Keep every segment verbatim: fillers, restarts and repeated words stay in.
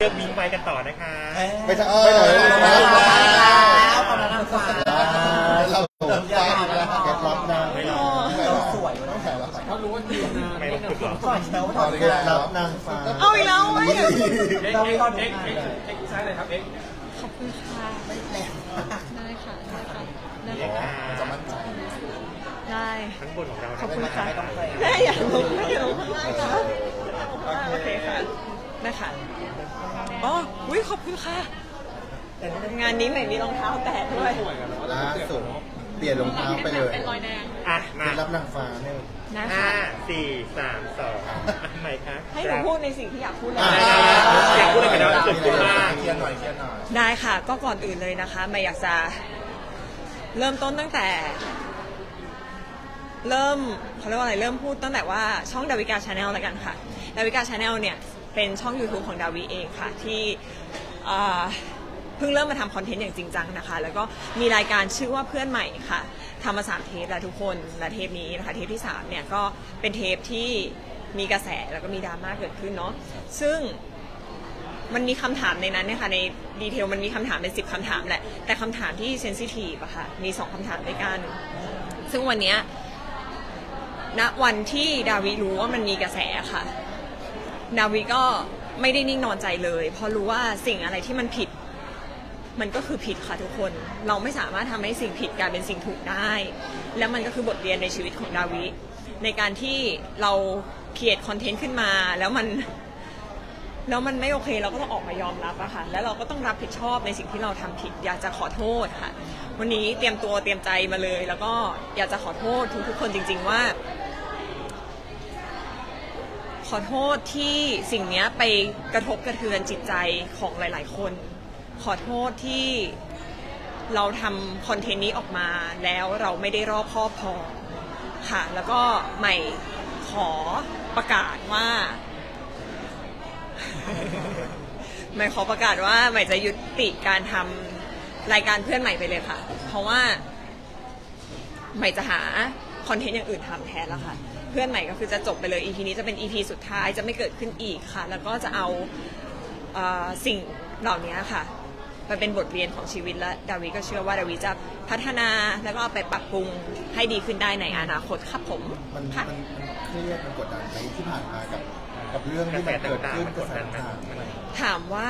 เรื่องวิ่งไปกันต่อนะคะไม่ใช่ไม่ใช่แล้วตอนนั้นเราเราเราฟ้าแล้วแกรับนะไม่รอเราสวยต้องใส่แล้วเขารู้ว่าดีนะไม่ต้องฝึกหรอสวยแล้วตอนนี้รับนางฟ้าเอาอีกแล้วไหมเราไม่รอดเอ็กเอ็กเอ็กซ้ายเลยครับเอ็กขอบคุณค่ะได้ค่ะได้ค่ะได้ค่ะจะมั่นใจได้ทั้งบนของเราขอบคุณค่ะแม่อย่าลงแม่อย่าลงข้างล่างนะโอเคค่ะได้ค่ะอ๋ออุ้ยขอบคุณค่ะงานนี้ใหม่มีรองเท้าแตะด้วยล่าสุดเปลี่ยนรองเท้าไปเลยเป็นรอยแดงอ่ะมารับนางฟ้าเนี่ยห้าสี่สามสองใหม่คะให้หนูพูดในสิ่งที่อยากพูดเลยอยากพูดอะไรกันนะจุดคุณมากเคลียร์หน่อยเคลียร์หน่อยได้ค่ะก็ก่อนอื่นเลยนะคะใหม่อยากจะเริ่มต้นตั้งแต่เริ่มเขาเรียกว่าอะไรเริ่มพูดตั้งแต่ว่าช่องดาวิกาชาแนลแล้วกันค่ะดาวิกาชาแนลเนี่ยเป็นช่อง YouTube ของดาวิเองค่ะที่เพิ่งเริ่มมาทำคอนเทนต์อย่างจริงจังนะคะแล้วก็มีรายการชื่อว่าเพื่อนใหม่ค่ะทำมาสามเทปแล้วทุกคนและเทปนี้นะคะเทปที่สามเนี่ยก็เป็นเทปที่มีกระแสแล้วก็มีดราม่าเกิดขึ้นเนาะซึ่งมันมีคำถามในนั้นนะคะในดีเทลมันมีคำถามเป็นสิบคำถามแหละแต่คำถามที่เซนซิทีฟอะค่ะมีสองคำถามด้วยกันซึ่งวันนี้ณวันที่ดาวิรู้ว่ามันมีกระแสค่ะดาวิก็ไม่ได้นิ่งนอนใจเลยเพราะรู้ว่าสิ่งอะไรที่มันผิดมันก็คือผิดค่ะทุกคนเราไม่สามารถทำให้สิ่งผิดกลายเป็นสิ่งถูกได้แล้วมันก็คือบทเรียนในชีวิตของดาวิในการที่เราเขียนคอนเทนต์ขึ้นมาแล้วมันแล้วมันไม่โอเคเราก็ต้องออกมายอมรับอะค่ะแล้วเราก็ต้องรับผิดชอบในสิ่งที่เราทำผิดอยากจะขอโทษค่ะวันนี้เตรียมตัวเตรียมใจมาเลยแล้วก็อยากจะขอโทษทุกๆคนจริงๆว่าขอโทษที่สิ่งนี้ไปกระทบกระเทือนจิตใจของหลายๆคนขอโทษที่เราทำคอนเทนต์นี้ออกมาแล้วเราไม่ได้รอบคอบพอค่ะแล้วก็ใหม่ขอประกาศว่าใหม่ขอประกาศว่าใหม่จะยุติการทำรายการเพื่อนใหม่ไปเลยค่ะเพราะว่าใหม่จะหาคอนเทนต์อย่างอื่นทำแทนแล้วค่ะเพื่อนใหม่ก็คือจะจบไปเลย อี พี นี้จะเป็น อี พี สุดท้ายจะไม่เกิดขึ้นอีกค่ะแล้วก็จะเอาเอ่อสิ่งเหล่านี้ค่ะไปเป็นบทเรียนของชีวิตและดาวิก็เชื่อว่าดาวิจะพัฒนาแล้วก็ไปปรับปรุงให้ดีขึ้นได้ในอนาคตครับผมมันมันเครียดมันกดดันในที่ผ่านมากับกับเรื่องที่มันเกิดขึ้นกระแสต่างๆถามว่า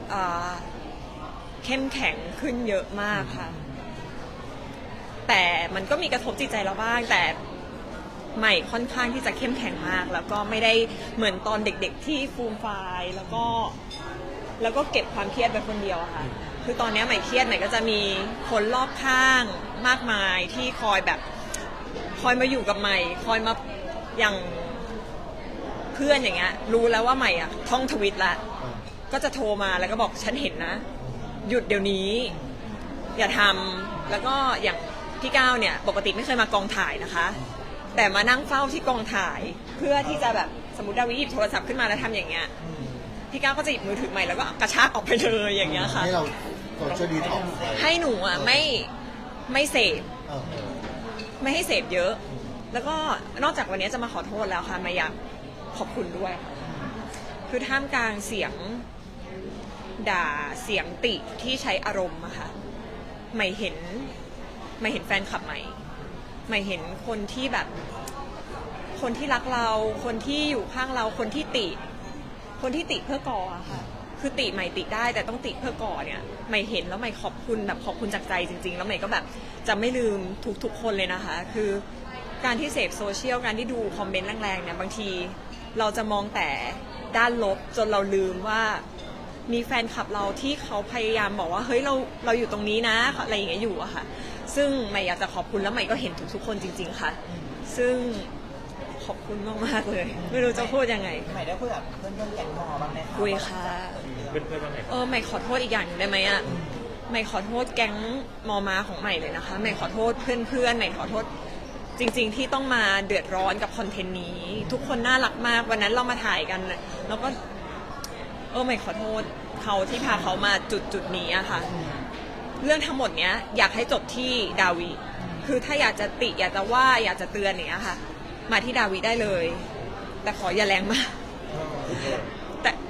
เข้มแข็งขึ้นเยอะมากค่ะแต่มันก็มีกระทบจิตใจเราบ้างแต่ใหม่ค่อนข้างที่จะเข้มแข็งมากแล้วก็ไม่ได้เหมือนตอนเด็กๆที่ฟูมฟายแล้วก็แล้วก็เก็บความเครียดไปคนเดียวอะค่ะคือตอนนี้ใหม่เครียดใหม่ก็จะมีคนรอบข้างมากมายที่คอยแบบคอยมาอยู่กับใหม่คอยมาอย่างเพื่อนอย่างเงี้ยรู้แล้วว่าใหม่อะท่องทวิตละก็จะโทรมาแล้วก็บอกฉันเห็นนะหยุดเดี๋ยวนี้อย่าทำแล้วก็อย่างพี่ก้าวเนี่ยปกติไม่เคยมากองถ่ายนะคะแต่มานั่งเฝ้าที่กองถ่ายเพื่อที่จะแบบสมมติดาวิหยิบโทรศัพท์ขึ้นมาแล้วทำอย่างเงี้ยพี่ก้าวก็จะหยิบมือถือใหม่แล้วก็กระชากออกไปเลยอย่างเงี้ยค่ะให้เราโซเชียลดีท็อกซ์ให้หนูอ่ะไม่ไม่เสพไม่ให้เสพเยอะแล้วก็นอกจากวันนี้จะมาขอโทษแล้วค่ะมาอยากขอบคุณด้วยคือท่ามกลางเสียงด่าเสียงติที่ใช้อารมณ์อะค่ะไม่เห็นไม่เห็นแฟนคลับใหม่ไม่เห็นคนที่แบบคนที่รักเราคนที่อยู่ข้างเราคนที่ติคนที่ติเพื่อก่ออะค่ะคือติใหม่ติได้แต่ต้องติเพื่อก่อเนี่ยใหม่เห็นแล้วใหม่ขอบคุณแบบขอบคุณจากใจจริงๆแล้วใหม่ก็แบบจะไม่ลืมทุกๆคนเลยนะคะคือการที่เสพโซเชียลการที่ดูคอมเมนต์แรงๆเนี่ยบางทีเราจะมองแต่ด้านลบจนเราลืมว่ามีแฟนคลับเราที่เขาพยายามบอกว่าเฮ้ยเราเราอยู่ตรงนี้นะอะไรอย่างเงี้ยอยู่อะค่ะซึ่งใหม่อยากจะขอบคุณแล้วใหม่ก็เห็นทุกๆคนจริงๆค่ะซึ่งขอบคุณมากๆเลยไม่รู้จะพูดยังไงใหม่ได้คุยกับเพื่อนเพื่อนแก๊งมอบ้างไหมคะคุยค่ะเพื่อนเพื่อนบ้างไหมเออใหม่ขอโทษอีกอย่างได้ไหมอะใหม่ขอโทษแก๊งมอมาของใหม่เลยนะคะใหม่ขอโทษเพื่อนๆใหม่ขอโทษจริงๆที่ต้องมาเดือดร้อนกับคอนเทนต์นี้ทุกคนน่ารักมากวันนั้นเรามาถ่ายกันแล้วก็เออใหม่ขอโทษเขาที่พาเขามาจุดจุดนี้อะค่ะเรื่องทั้งหมดเนี้ยอยากให้จบที่ดาวิคือถ้าอยากจะติอยากจะว่าอยากจะเตือนเนี้ยค่ะมาที่ดาวิได้เลยแต่ขออย่าแรงมากแต่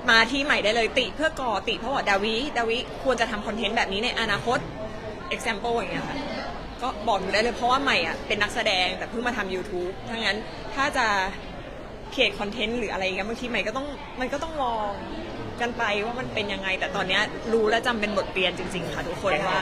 มาที่ใหม่ได้เลยติเพื่อก่อติเพราะว่าดาวิดาวิควรจะทำคอนเทนต์แบบนี้ในอนาคต example อย่างเงี้ยค่ะก็บอกอยู่ได้เลยเพราะว่าใหม่อ่ะเป็นนักแสดงแต่เพิ่งมาทำ YouTube ถ้างั้นถ้าจะเขียนคอนเทนต์หรืออะไรเงี้ยบางทีใหม่ก็ต้องมันก็ต้องลองกันไปว่ามันเป็นยังไงแต่ตอนเนี้ยรู้และจำเป็นบทเรียนจริงๆค่ะทุกคนว่า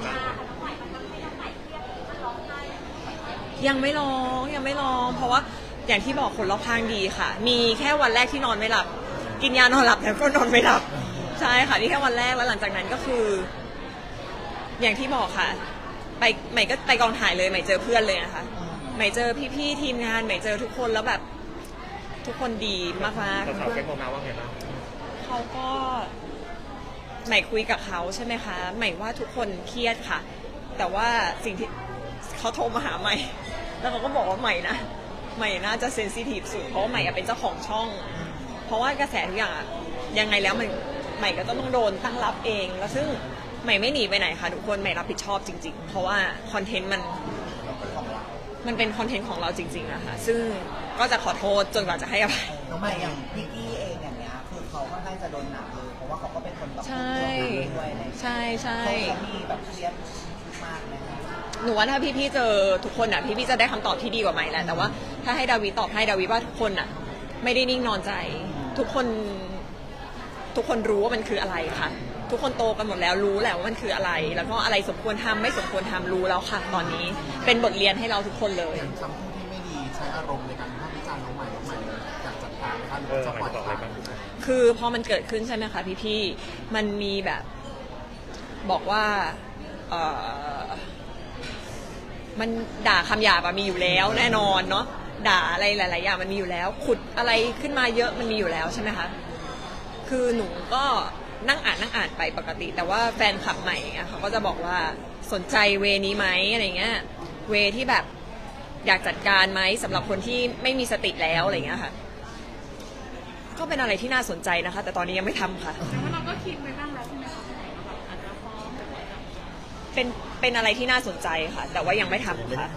ยังไม่ร้องยังไม่ร้องเพราะว่าอย่างที่บอกคนรอบข้างดีค่ะมีแค่วันแรกที่นอนไม่หลับกินยานอนหลับแล้วก็นอนไม่หลับใช่ค่ะนี่แค่วันแรกแล้วหลังจากนั้นก็คืออย่างที่บอกค่ะไปใหม่ก็ไปกองถ่ายเลยใหม่เจอเพื่อนเลยนะคะใหม่เจอพี่ๆทีมงานใหม่เจอทุกคนแล้วแบบทุกคนดีมากๆแต่สาวแก๊งโมมาว่าไงบ้างเขาก็ใหม่คุยกับเขาใช่ไหมคะใหม่ว่าทุกคนเครียดค่ะแต่ว่าสิ่งที่เขาโทรมาหาใหม่แล้วเขาก็บอกว่าใหม่นะใหม่น่าจะเซนซิทีฟสุดเพราะว่าใหม่เป็นเจ้าของช่องเพราะว่ากระแสทุกอย่างยังไงแล้วมันใหม่ก็ต้องโดนตั้งรับเองแล้วซึ่งใหม่ไม่หนีไปไหนค่ะทุกคนใหม่รับผิดชอบจริงๆเพราะว่าคอนเทนต์มันมันเป็นคอนเทนต์ของเราจริงๆอะค่ะซึ่งก็จะขอโทษจนกว่าจะให้อภัยน้องใหม่อย่างพี่กี้เองอย่างเงี้ยคือเขาค่อนข้างจะโดนหนักเลยเพราะว่าเขาก็เป็นคนแบบใช่ใช่ใช่เขามีแบบเครียดมากไหมหนูว่าถ้าพี่ๆเจอทุกคนอ่ะพี่ๆจะได้คำตอบที่ดีกว่าใหม่แหละแต่ว่าถ้าให้ดาวิตอบให้ดาวิว่าทุกคนอ่ะไม่ได้นิ่งนอนใจทุกคนทุกคนรู้ว่ามันคืออะไรค่ะทุกคนโตกันหมดแล้วรู้แหละว่ามันคืออะไรแล้วก็อะไรสมควรทำไม่สมควรทำรู้แล้วค่ะตอนนี้เป็นบทเรียนให้เราทุกคนเลยคำพูดที่ไม่ดีใช้อารมณ์ในการวิพากษ์วิจารณ์น้องใหม่น้องใหม่อยากจัดการนะคะหรือจะปล่อยผ่านคือพอมันเกิดขึ้นใช่ไหมคะพี่ๆมันมีแบบบอกว่าเอ่อมันด่าคำหยาบมีอยู่แล้วแน่นอนเนาะด่าอะไรหลายๆอย่างมันมีอยู่แล้วขุดอะไรขึ้นมาเยอะมันมีอยู่แล้วใช่ไหมคะคือหนูก็นั่งอ่านนั่งอ่านไปปกติแต่ว่าแฟนคลับใหม่เขาก็จะบอกว่าสนใจเวนี้ไหมอะไรเงี้ยเวที่แบบอยากจัดการไหมสำหรับคนที่ไม่มีสติแล้วอะไรเงี้ยค่ะก็เป็นอะไรที่น่าสนใจนะคะแต่ตอนนี้ยังไม่ทำค่ะแต่ว่าเราก็คิดไปบ้างแล้วใช่ไหมคะแบบอาจจะฟ้องเป็นเป็นอะไรที่น่าสนใจค่ะแต่ว่ายังไม่ทำค่ะ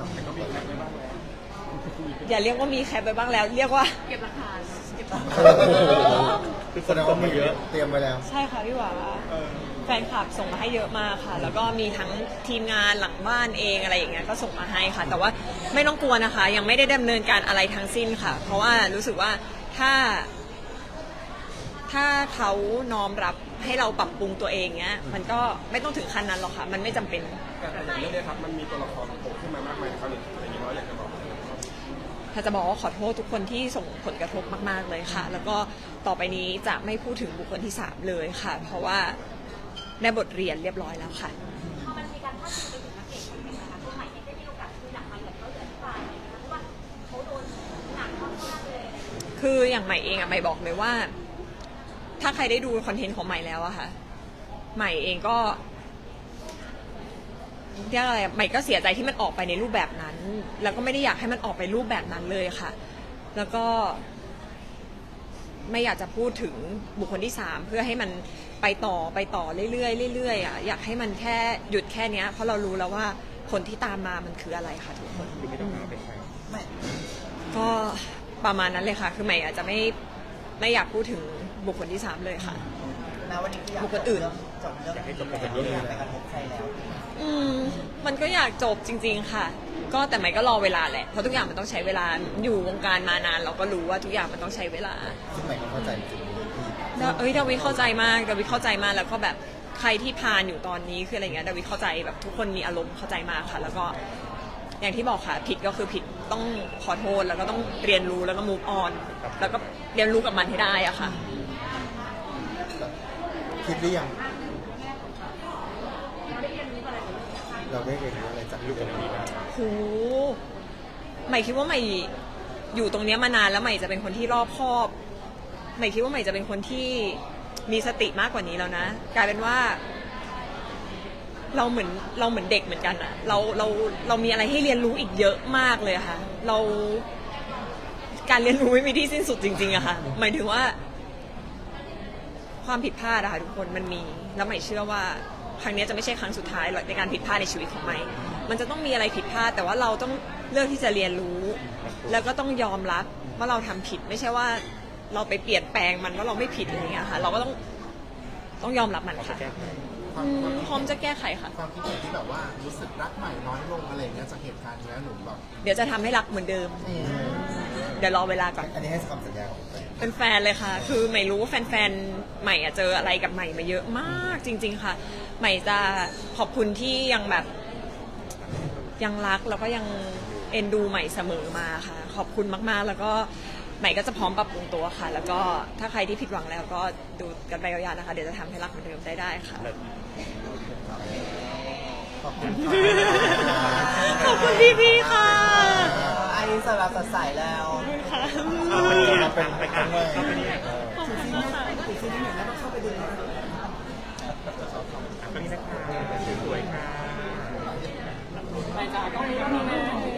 อย่าเรียกว่ามีแคปไปบ้างแล้วเรียกว่าเก็บหลักฐานเก็บหลักฐานคือแสดงว่ามีเยอะเตรียมไว้แล้วใช่ค่ะพี่หวาแฟนคลับส่งมาให้เยอะมากค่ะแล้วก็มีทั้งทีมงานหลังบ้านเองอะไรอย่างเงี้ยก็ส่งมาให้ค่ะแต่ว่าไม่ต้องกลัวนะคะยังไม่ได้ดำเนินการอะไรทั้งสิ้นค่ะเพราะว่ารู้สึกว่าถ้าถ้าเขาน้อมรับให้เราปรับปรุงตัวเองเงี้ยมันก็ไม่ต้องถึงขั้นนั้นหรอกค่ะมันไม่จำเป็นการทำอย่างนี้เนี่ยครับมันมีตัวละครโผล่ขึ้นมามากมายนะครับอย่างนี้เราอยากจะบอกถ้าจะบอกว่าขอโทษทุกคนที่ส่งผลกระทบมากๆเลยค่ะแล้วก็ต่อไปนี้จะไม่พูดถึงบุคคลที่สามเลยค่ะเพราะว่าได้บทเรียนเรียบร้อยแล้วค่ะพอมันมีการพาดพิงไปถึงนักเตะคนหนึ่งนะคะคือใหม่ได้มีโอกาสคุยหลังไมค์กับเขาอธิบายเพราะว่าเขาโดนหนักมากๆเลยคืออย่างใหม่เองอะใหม่บอกเลยว่าถ้าใครได้ดูคอนเทนต์ของใหม่แล้วอะค่ะใหม่เองก็เรียกอะไรใหม่ก็เสียใจที่มันออกไปในรูปแบบนั้นแล้วก็ไม่ได้อยากให้มันออกไปรูปแบบนั้นเลยค่ะแล้วก็ไม่อยากจะพูดถึงบุคคลที่สามเพื่อให้มันไปต่อไปต่อเรื่อยๆเรื่อยๆอ่ะอยากให้มันแค่หยุดแค่นี้เพราะเรารู้แล้วว่าผลที่ตามมามันคืออะไรค่ะทุกคนก็ประมาณนั้นเลยค่ะคือใหม่อาจจะไม่ไม่อยากพูดถึงบุคคลที่สามเลยค่ะบุคคลอื่นจบเรื่องนี้แล้วไปกระทบใครแล้วอืมมันก็อยากจบจริงๆค่ะก็แต่ใหม่ก็รอเวลาแหละเพราะทุกอย่างมันต้องใช้เวลาอยู่วงการมานานเราก็รู้ว่าทุกอย่างมันต้องใช้เวลาซึ่งใหม่ก็เข้าใจจริงเอ้ยดาวิเข้าใจมากดาวิเข้าใจมากแล้วก็แบบใครที่ผ่านอยู่ตอนนี้คืออะไรเงี้ยดาวิเข้าใจแบบทุกคนมีอารมณ์เข้าใจมากค่ะแล้วก็อย่างที่บอกค่ะผิดก็คือผิดต้องขอโทษแล้วก็ต้องเรียนรู้แล้วก็ move on แล้วก็เรียนรู้กับมันให้ได้อะค่ะคิดหรือยังเราได้เรียนรู้อะไรจากลูกคนนี้บ้างโหใหม่คิดว่าใหม่อยู่ตรงนี้มานานแล้วใหม่จะเป็นคนที่รอบคอบใหม่คิดว่าใหม่จะเป็นคนที่มีสติมากกว่านี้แล้วนะกลายเป็นว่าเราเหมือนเราเหมือนเด็กเหมือนกันอะเราเราเรามีอะไรให้เรียนรู้อีกเยอะมากเลยค่ะเราการเรียนรู้ไม่มีที่สิ้นสุดจริงๆอะค่ะหมายถึงว่าความผิดพลาดอะค่ะทุกคนมันมีแล้วใหม่เชื่อว่าครั้งนี้จะไม่ใช่ครั้งสุดท้ายหรอกในการผิดพลาดในชีวิตของใหม่มันจะต้องมีอะไรผิดพลาดแต่ว่าเราต้องเลือกที่จะเรียนรู้แล้วก็ต้องยอมรับว่าเราทำผิดไม่ใช่ว่าเราไปเปลี่ยนแปลงมันว่าเราไม่ผิดอะไรเงี้ยค่ะเราก็ต้องต้องยอมรับมันค่ะอืมพร้อมจะแก้ไขค่ะความคิดเห็นที่แบบว่ารู้สึกรักใหม่น้อยลงอะไรเงี้ยจากเหตุการณ์นี้หนูแบบเดี๋ยวจะทำให้รักเหมือนเดิม เดี๋ยวรอเวลาก่อนอันนี้ให้คำสัญญาของแฟนเป็นแฟนเลยค่ะ คือใหม่รู้ว่าแฟนๆใหม่อะเจออะไรกับใหม่มาเยอะมากจริง ๆค่ะใหม่จะขอบคุณที่ยังแบบยังรักแล้วก็ยังเอ็นดูใหม่เสมอมาค่ะขอบคุณมากๆแล้วก็ใหม่ก็จะพร้อมปรับปรุงตัวค่ะ แล้วก็ถ้าใครที่ผิดหวังแล้วก็ดูกันไปยาวๆนะคะเดี๋ยวจะทำให้รักเหมือนเดิมได้ได้ค่ะขอบคุณขอบคุณพี่ๆค่ะอันนี้สำหรับสดใสแล้วค่ะเอาไปนี่นะไปกันเอาไปนี่ขอบคุณค่ะเอาไปนี่นะคะสวยๆค่ะไปจ้าต้องมีต้องมีนะ